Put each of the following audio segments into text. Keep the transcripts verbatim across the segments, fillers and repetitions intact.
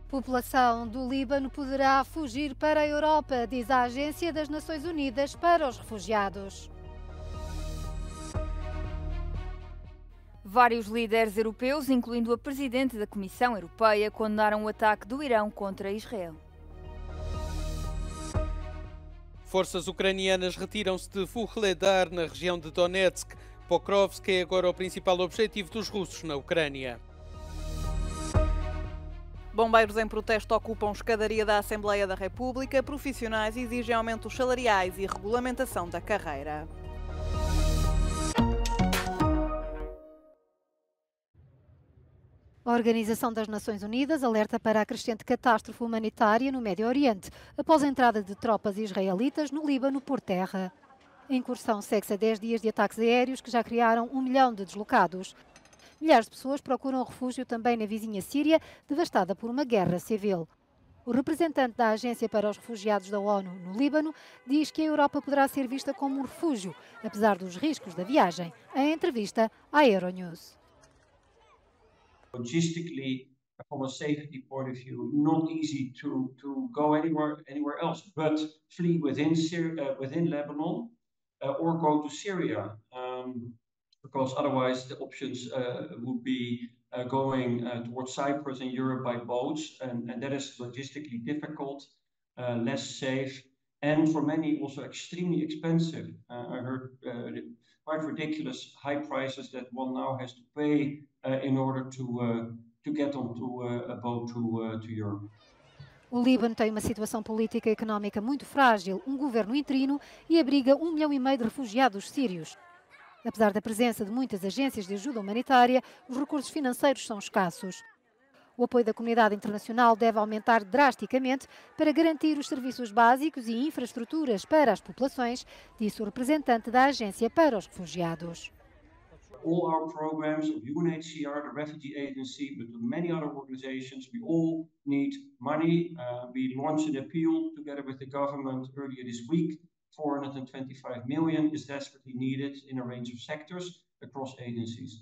População do Líbano poderá fugir para a Europa, diz a Agência das Nações Unidas para os Refugiados. Vários líderes europeus, incluindo a presidente da Comissão Europeia, condenaram o ataque do Irão contra Israel. Forças ucranianas retiram-se de Vuhledar, na região de Donetsk. Pokrovsk é agora o principal objetivo dos russos na Ucrânia. Bombeiros em protesto ocupam escadaria da Assembleia da República. Profissionais exigem aumentos salariais e regulamentação da carreira. A Organização das Nações Unidas alerta para a crescente catástrofe humanitária no Médio Oriente, após a entrada de tropas israelitas no Líbano por terra. A incursão segue-se a dez dias de ataques aéreos que já criaram um milhão de deslocados. Milhares de pessoas procuram refúgio também na vizinha Síria, devastada por uma guerra civil. O representante da Agência para os Refugiados da ONU no Líbano diz que a Europa poderá ser vista como um refúgio, apesar dos riscos da viagem, em entrevista à Euronews. Logistically, from a safety point of view, not easy to, to go anywhere anywhere else, but flee within Syria, uh, within Lebanon, uh, or go to Syria, um, because otherwise the options uh, would be uh, going uh, towards Cyprus and Europe by boats, and, and that is logistically difficult, uh, less safe, and for many also extremely expensive. Uh, I heard uh, quite ridiculous high prices that one now has to pay uh, in order to uh, to get onto uh, a boat to uh, to Europe. O Líbano tem uma situação política e económica muito frágil, um governo interino e abriga um milhão e meio de refugiados sírios. Apesar da presença de muitas agências de ajuda humanitária, os recursos financeiros são escassos. O apoio da comunidade internacional deve aumentar drasticamente para garantir os serviços básicos e infraestruturas para as populações, disse o representante da Agência para os Refugiados. All our programs of U N H C R, the Refugee Agency, but many other organizations, we all need money. Uh, we launched an appeal together with the government earlier this week. four hundred twenty-five million is desperately needed in a range of sectors across agencies.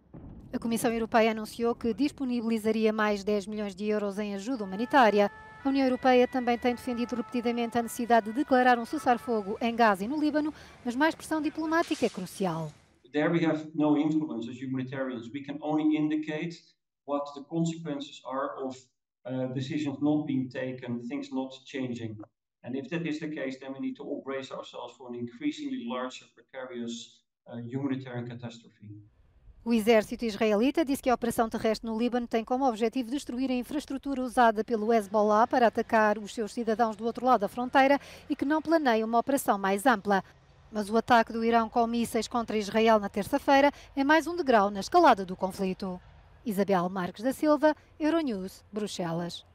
A Comissão Europeia anunciou que disponibilizaria mais dez milhões de euros em ajuda humanitária. A União Europeia também tem defendido repetidamente a necessidade de declarar um cessar-fogo em Gaza e no Líbano, mas mais pressão diplomática é crucial. There we have no influence as humanitarians. We can only indicate what the consequences are of uh, decisions not being taken, things not changing. And if that is the case, then we need to all brace ourselves for an increasingly larger, precarious uh, humanitarian catastrophe. O exército israelita disse que a operação terrestre no Líbano tem como objetivo destruir a infraestrutura usada pelo Hezbollah para atacar os seus cidadãos do outro lado da fronteira e que não planeia uma operação mais ampla. Mas o ataque do Irão com mísseis contra Israel na terça-feira é mais um degrau na escalada do conflito. Isabel Marques da Silva, Euronews, Bruxelas.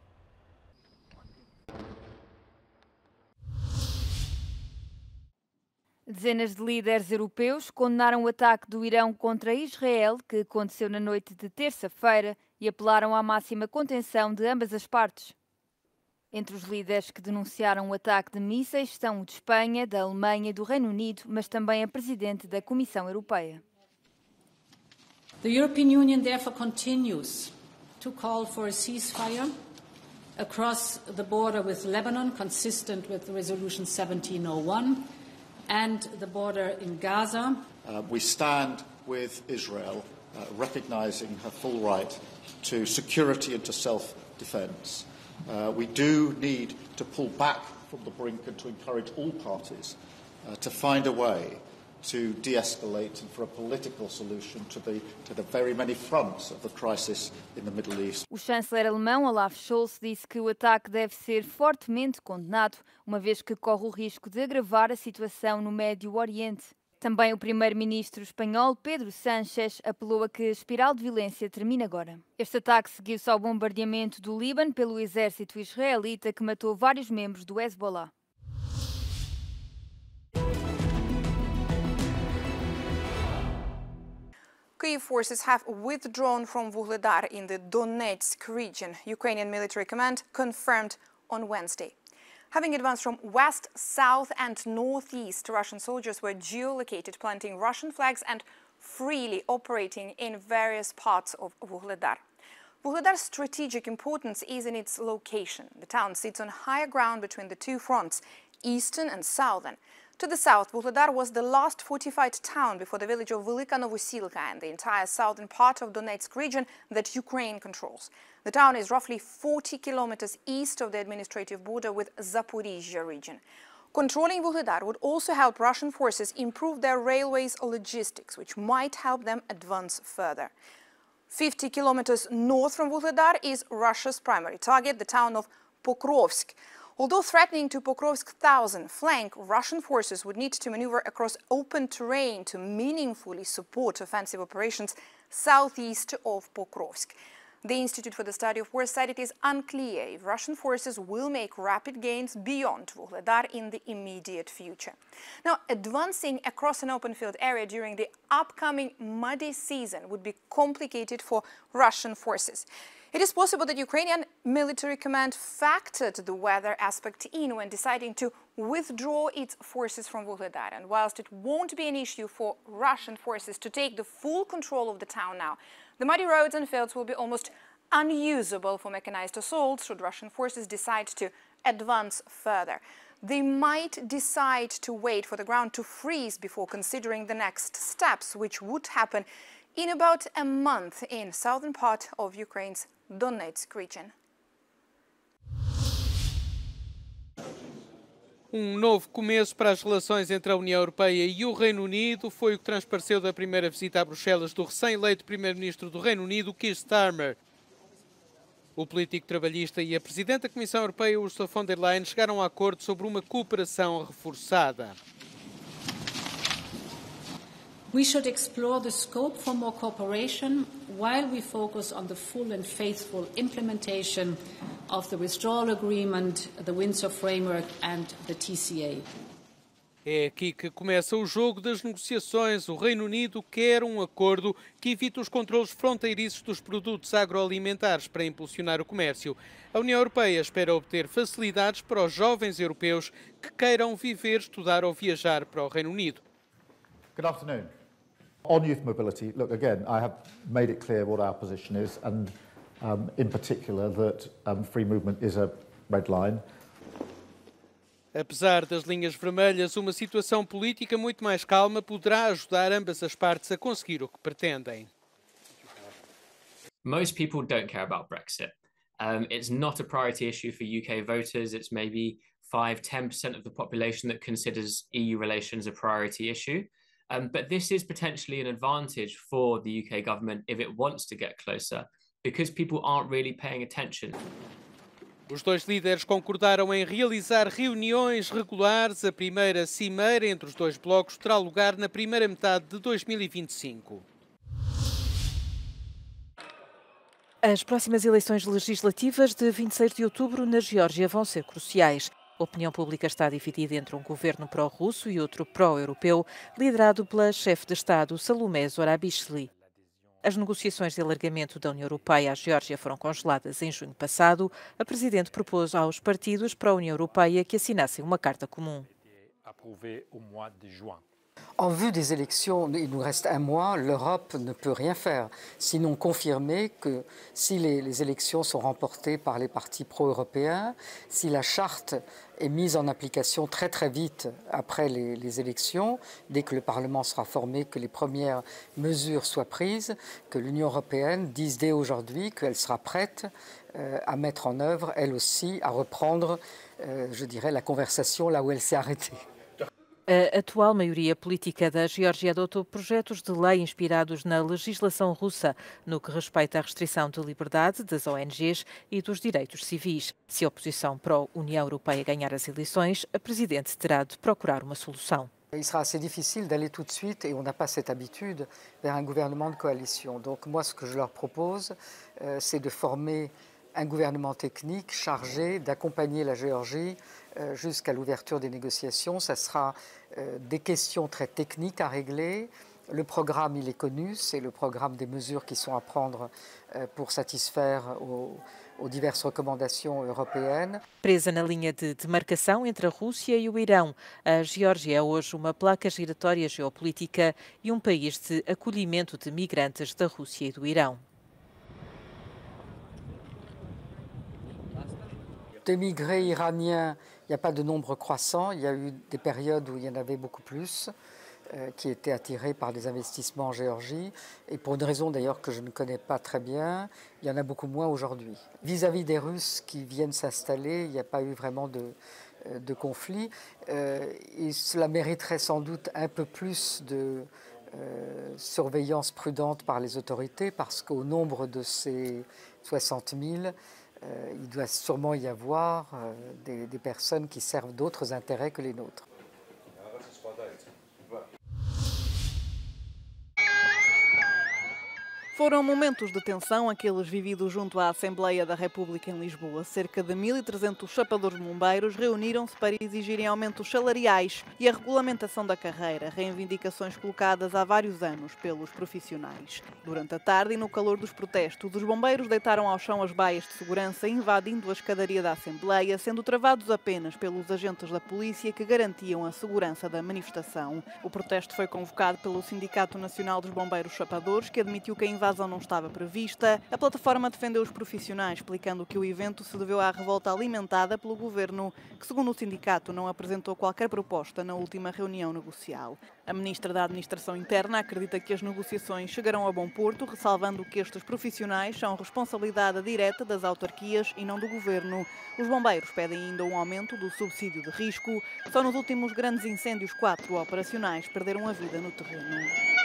Dezenas de líderes europeus condenaram o ataque do Irão contra Israel, que aconteceu na noite de terça-feira, e apelaram à máxima contenção de ambas as partes. Entre os líderes que denunciaram o ataque de mísseis estão o de Espanha, da Alemanha e do Reino Unido, mas também a presidente da Comissão Europeia. The European Union therefore continues to call for a ceasefire across the border with Lebanon, consistent with Resolution seventeen oh one, and the border in Gaza. Uh, we stand with Israel, uh, recognising her full right to security and to self-defence. Uh, we do need to pull back from the brink and to encourage all parties uh, to find a way to de-escalate and for a political solution to the, to the very many fronts of the crisis in the Middle East. O chanceler alemão Olaf Scholz disse que o ataque deve ser fortemente condenado, uma vez que corre o risco de agravar a situação no Médio Oriente. Também o primeiro-ministro espanhol Pedro Sánchez apelou a que a espiral de violência termine agora. Este ataque seguiu-se ao bombardeamento do Líbano pelo exército israelita, que matou vários membros do Hezbollah. Kyiv forces have withdrawn from Vuhledar in the Donetsk region, Ukrainian military command confirmed on Wednesday. Having advanced from west, south and northeast, Russian soldiers were geolocated, planting Russian flags and freely operating in various parts of Vuhledar. Vuhledar's strategic importance is in its location. The town sits on higher ground between the two fronts, eastern and southern. To the south, Vuhledar was the last fortified town before the village of Velika Novosilka and the entire southern part of Donetsk region that Ukraine controls. The town is roughly forty kilometers east of the administrative border with Zaporizhzhia region. Controlling Vuhledar would also help Russian forces improve their railways logistics, which might help them advance further. fifty kilometers north from Vuhledar is Russia's primary target, the town of Pokrovsk. Although threatening to Pokrovsk's southern flank, Russian forces would need to maneuver across open terrain to meaningfully support offensive operations southeast of Pokrovsk. The Institute for the Study of War said it is unclear if Russian forces will make rapid gains beyond Vuhledar in the immediate future. Now, advancing across an open field area during the upcoming muddy season would be complicated for Russian forces. It is possible that Ukrainian military command factored the weather aspect in when deciding to withdraw its forces from Vuhledar. And whilst it won't be an issue for Russian forces to take the full control of the town now, the muddy roads and fields will be almost unusable for mechanized assaults should Russian forces decide to advance further. They might decide to wait for the ground to freeze before considering the next steps, which would happen in about a month in southern part of Ukraine's Donetsk region. Um novo começo para as relações entre a União Europeia e o Reino Unido foi o que transpareceu da primeira visita a Bruxelas do recém-eleito primeiro-ministro do Reino Unido, Keir Starmer. O político trabalhista e a presidente da Comissão Europeia, Ursula von der Leyen, chegaram a acordo sobre uma cooperação reforçada. We should explore the scope for more cooperation while we focus on the full and faithful implementation of the Withdrawal Agreement, the Windsor Framework and the T C A. É aqui que começa o jogo das negociações. O Reino Unido quer um acordo que evite os controlos fronteiriços dos produtos agroalimentares para impulsionar o comércio. A União Europeia espera obter facilidades para os jovens europeus que queiram viver, estudar ou viajar para o Reino Unido. Good afternoon. On youth mobility, look, again, I have made it clear what our position is, and um, in particular that um, free movement is a red line. Apesar das linhas vermelhas, uma situação política muito mais calma poderá ajudar ambas as partes a conseguir o que pretendem. Most people don't care about Brexit. Um, it's not a priority issue for U K voters. It's maybe five, ten percent of the population that considers E U relations a priority issue. Um, but this is potentially an advantage for the U K government if it wants to get closer, because people aren't really paying attention. Os dois líderes concordaram em realizar reuniões regulares. A primeira cimeira entre os dois blocos terá lugar na primeira metade de dois mil e vinte e cinco. As próximas eleições legislativas de vinte e seis de outubro na Geórgia vão ser cruciais. A opinião pública está dividida entre um governo pró-russo e outro pró-europeu, liderado pela chefe de Estado Salomé Zorabishvili. As negociações de alargamento da União Europeia à Geórgia foram congeladas em junho passado. A Presidente propôs aos partidos para a União Europeia que assinassem uma carta comum. En vue des élections, il nous reste un mois, l'Europe ne peut rien faire, sinon confirmer que si les, les élections sont remportées par les partis pro-européens, si la charte est mise en application très très vite après les, les élections, dès que le Parlement sera formé, que les premières mesures soient prises, que l'Union européenne dise dès aujourd'hui qu'elle sera prête euh, à mettre en œuvre, elle aussi, à reprendre, euh, je dirais, la conversation là où elle s'est arrêtée. A atual maioria política da Geórgia adotou projetos de lei inspirados na legislação russa, no que respeita à restrição de liberdade das O N Gs e dos direitos civis. Se a oposição pró-União Europeia ganhar as eleições, a Presidente terá de procurar uma solução. Il sera assez difficile d'aller tout de suite, et on n'a pas cette habitude, vers un gouvernement de coalition. Donc moi, ce que je leur propose, euh, c'est de former un gouvernement technique chargé d'accompagner la Géorgie euh, jusqu'à l'ouverture des négociations. Ça sera euh, des questions très techniques à régler. Le programme, il est connu, c'est le programme des mesures qui sont à prendre euh, pour satisfaire aux, aux diverses recommandations européennes. Presa na linha de demarcação entre a Rússia e o Irão, a Geórgia é hoje uma placa giratória geopolítica e um país de acolhimento de migrantes da Rússia e do Irão. d'émigrés iraniens, il n'y a pas de nombre croissant. Il y a eu des périodes où il y en avait beaucoup plus, euh, qui étaient attirés par des investissements en Géorgie. Et pour une raison d'ailleurs que je ne connais pas très bien, il y en a beaucoup moins aujourd'hui. Vis-à-vis des Russes qui viennent s'installer, il n'y a pas eu vraiment de, de conflit. Euh, et cela mériterait sans doute un peu plus de euh, surveillance prudente par les autorités, parce qu'au nombre de ces soixante mille, Euh, il doit sûrement y avoir euh, des, des personnes qui servent d'autres intérêts que les nôtres. Foram momentos de tensão aqueles vividos junto à Assembleia da República em Lisboa. Cerca de mil e trezentos chapadores bombeiros reuniram-se para exigirem aumentos salariais e a regulamentação da carreira, reivindicações colocadas há vários anos pelos profissionais. Durante a tarde e no calor dos protestos, os bombeiros deitaram ao chão as baias de segurança, invadindo a escadaria da Assembleia, sendo travados apenas pelos agentes da polícia que garantiam a segurança da manifestação. O protesto foi convocado pelo Sindicato Nacional dos Bombeiros Chapadores, que admitiu que a invasão A invasão não estava prevista. A plataforma defendeu os profissionais, explicando que o evento se deveu à revolta alimentada pelo governo, que, segundo o sindicato, não apresentou qualquer proposta na última reunião negocial. A ministra da Administração Interna acredita que as negociações chegarão a bom porto, ressalvando que estes profissionais são responsabilidade direta das autarquias e não do governo. Os bombeiros pedem ainda um aumento do subsídio de risco. Só nos últimos grandes incêndios, quatro operacionais perderam a vida no terreno.